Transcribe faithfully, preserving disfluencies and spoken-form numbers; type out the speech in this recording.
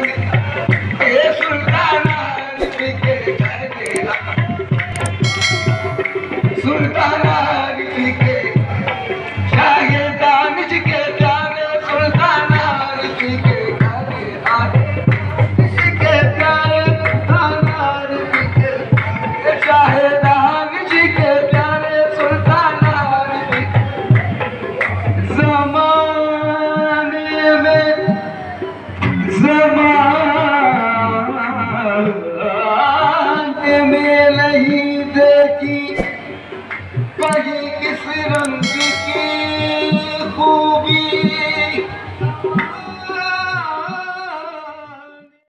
ये सुल्ताना के घर मेरा सुल्ताना के शाहिदान के प्यारे सुल्ताना के घर आए के प्यारे सुल्ताना के शाहिदान जी के प्यारे सुल्ताना ज़माने में ज़माने में नहीं देखी कहीं किस रंग की